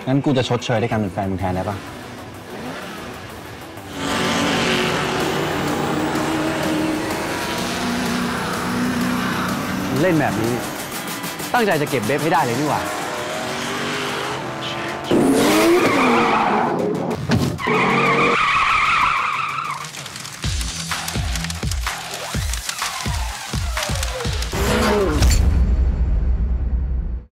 งั้นกูจะชดเชยด้วยการเป็นแฟนมึงแทนได้ปะเล่นแบบนี้ตั้งใจจะเก็บเบฟให้ได้เลยนี่หว่า